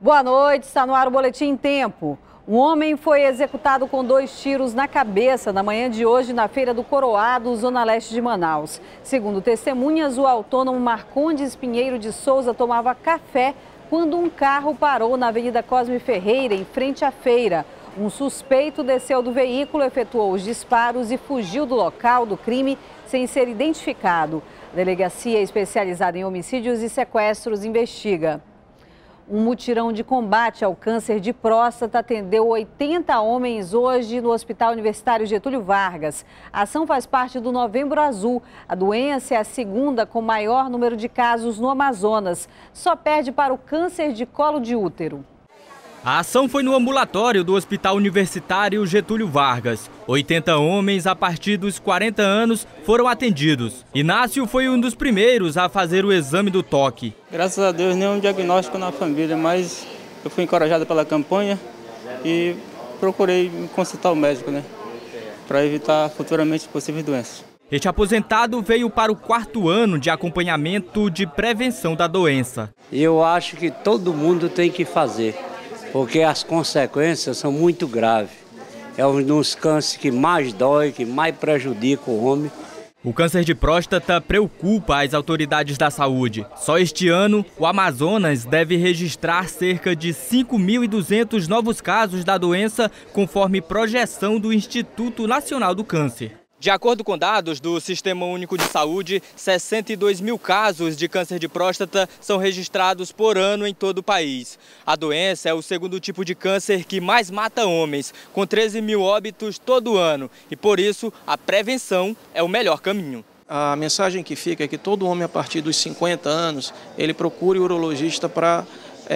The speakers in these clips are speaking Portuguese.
Boa noite, está no ar o Boletim em Tempo. Um homem foi executado com 2 tiros na cabeça na manhã de hoje na Feira do Coroado, zona leste de Manaus. Segundo testemunhas, o autônomo Marcondes Pinheiro de Souza tomava café quando um carro parou na Avenida Cosme Ferreira, em frente à feira. Um suspeito desceu do veículo, efetuou os disparos e fugiu do local do crime sem ser identificado. A delegacia especializada em homicídios e sequestros investiga. Um mutirão de combate ao câncer de próstata atendeu 80 homens hoje no Hospital Universitário Getúlio Vargas. A ação faz parte do Novembro Azul. A doença é a segunda com maior número de casos no Amazonas. Só perde para o câncer de colo de útero. A ação foi no ambulatório do Hospital Universitário Getúlio Vargas. 80 homens a partir dos 40 anos foram atendidos. Inácio foi um dos primeiros a fazer o exame do toque. Graças a Deus, nenhum diagnóstico na família, mas eu fui encorajado pela campanha e procurei consultar o médico, para evitar futuramente possíveis doenças. Este aposentado veio para o 4º ano de acompanhamento de prevenção da doença. Eu acho que todo mundo tem que fazer, porque as consequências são muito graves. É um dos cânceres que mais dói, que mais prejudica o homem. O câncer de próstata preocupa as autoridades da saúde. Só este ano, o Amazonas deve registrar cerca de 5.200 novos casos da doença, conforme projeção do Instituto Nacional do Câncer. De acordo com dados do Sistema Único de Saúde, 62 mil casos de câncer de próstata são registrados por ano em todo o país. A doença é o segundo tipo de câncer que mais mata homens, com 13 mil óbitos todo ano. E por isso, a prevenção é o melhor caminho. A mensagem que fica é que todo homem a partir dos 50 anos, ele procure o urologista para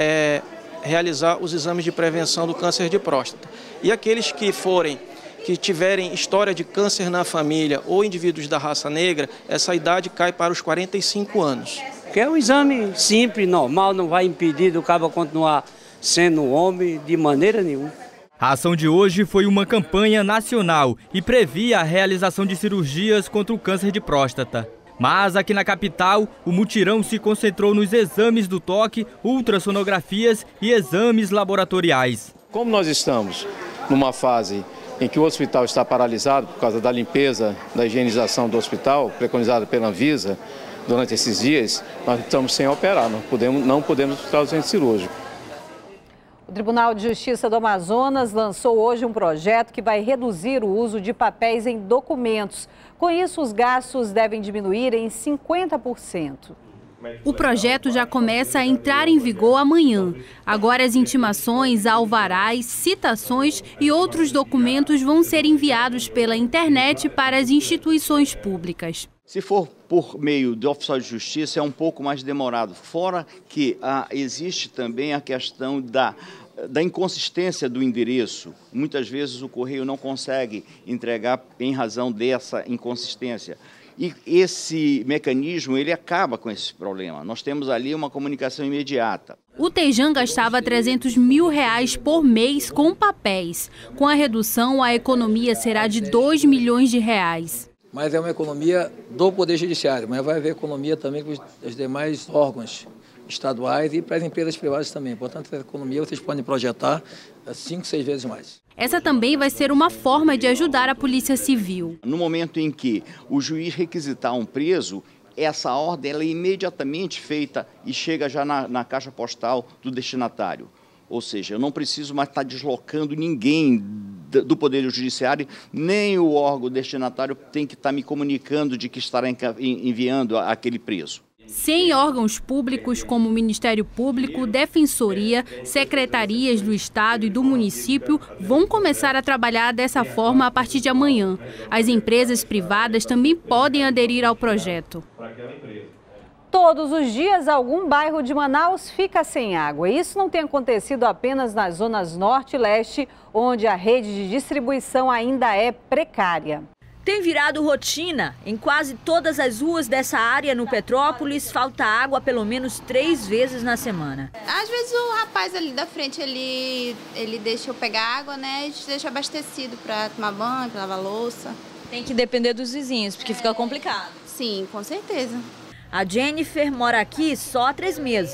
realizar os exames de prevenção do câncer de próstata. E aqueles que tiverem história de câncer na família ou indivíduos da raça negra, essa idade cai para os 45 anos. Que é um exame simples, normal, não vai impedir do cabo continuar sendo um homem de maneira nenhuma. A ação de hoje foi uma campanha nacional e previa a realização de cirurgias contra o câncer de próstata. Mas aqui na capital, o mutirão se concentrou nos exames do toque, ultrassonografias e exames laboratoriais. Como nós estamos numa fase em que o hospital está paralisado por causa da limpeza, da higienização do hospital, preconizada pela Anvisa, durante esses dias, nós estamos sem operar, não podemos ficar ausente cirúrgico. O Tribunal de Justiça do Amazonas lançou hoje um projeto que vai reduzir o uso de papéis em documentos. Com isso, os gastos devem diminuir em 50%. O projeto já começa a entrar em vigor amanhã. Agora as intimações, alvarás, citações e outros documentos vão ser enviados pela internet para as instituições públicas. Se for por meio do oficial de justiça, é um pouco mais demorado. Fora que existe também a questão da inconsistência do endereço. Muitas vezes o correio não consegue entregar em razão dessa inconsistência. E esse mecanismo, ele acaba com esse problema. Nós temos ali uma comunicação imediata. O Tejan gastava R$300 mil por mês com papéis. Com a redução, a economia será de R$2 milhões. Mas é uma economia do Poder Judiciário, mas vai haver economia também com os demais órgãos estaduais e para as empresas privadas também. Portanto, essa economia vocês podem projetar 5, 6 vezes mais. Essa também vai ser uma forma de ajudar a Polícia Civil. No momento em que o juiz requisitar um preso, essa ordem ela é imediatamente feita e chega já na caixa postal do destinatário. Ou seja, eu não preciso mais estar deslocando ninguém do Poder Judiciário, nem o órgão destinatário tem que estar me comunicando de que estará enviando aquele preso. 100 órgãos públicos como o Ministério Público, Defensoria, secretarias do Estado e do município vão começar a trabalhar dessa forma a partir de amanhã. As empresas privadas também podem aderir ao projeto. Todos os dias, algum bairro de Manaus fica sem água. Isso não tem acontecido apenas nas zonas norte e leste, onde a rede de distribuição ainda é precária. Tem virado rotina. Em quase todas as ruas dessa área no Petrópolis, falta água pelo menos 3 vezes na semana. Às vezes o rapaz ali da frente, ele deixa eu pegar água, né? A gente deixa abastecido para tomar banho, para lavar louça. Tem que depender dos vizinhos, porque fica complicado. Sim, com certeza. A Jennifer mora aqui só há 3 meses.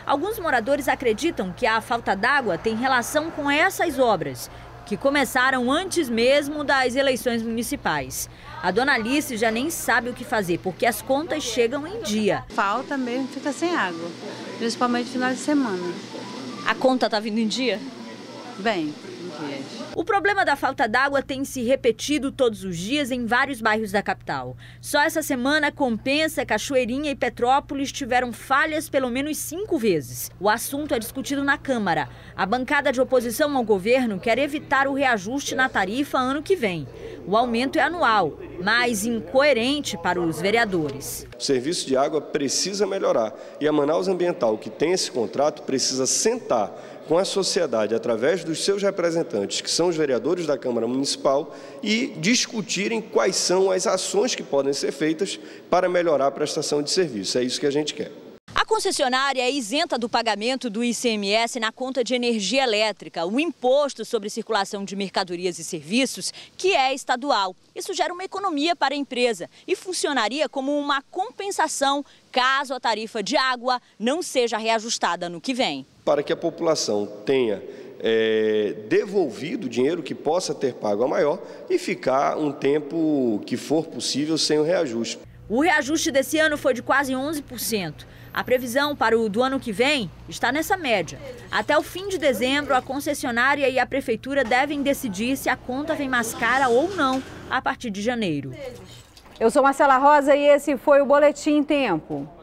Alguns moradores acreditam que a falta d'água tem relação com essas obras, que começaram antes mesmo das eleições municipais. A dona Alice já nem sabe o que fazer, porque as contas chegam em dia. Falta mesmo, fica sem água, principalmente no final de semana. A conta está vindo em dia? Bem, o problema da falta d'água tem se repetido todos os dias em vários bairros da capital. Só essa semana, Compensa, Cachoeirinha e Petrópolis tiveram falhas pelo menos 5 vezes. O assunto é discutido na Câmara. A bancada de oposição ao governo quer evitar o reajuste na tarifa ano que vem. O aumento é anual, mas incoerente para os vereadores. O serviço de água precisa melhorar e a Manaus Ambiental, que tem esse contrato, precisa sentar com a sociedade, através dos seus representantes, que são os vereadores da Câmara Municipal, e discutirem quais são as ações que podem ser feitas para melhorar a prestação de serviço. É isso que a gente quer. A concessionária é isenta do pagamento do ICMS na conta de energia elétrica, o imposto sobre circulação de mercadorias e serviços, que é estadual. Isso gera uma economia para a empresa e funcionaria como uma compensação caso a tarifa de água não seja reajustada no que vem. Para que a população tenha devolvido o dinheiro que possa ter pago a maior e ficar um tempo que for possível sem o reajuste. O reajuste desse ano foi de quase 11%. A previsão para o do ano que vem está nessa média. Até o fim de dezembro, a concessionária e a prefeitura devem decidir se a conta vem mais cara ou não a partir de janeiro. Eu sou Marcela Rosa e esse foi o Boletim Tempo.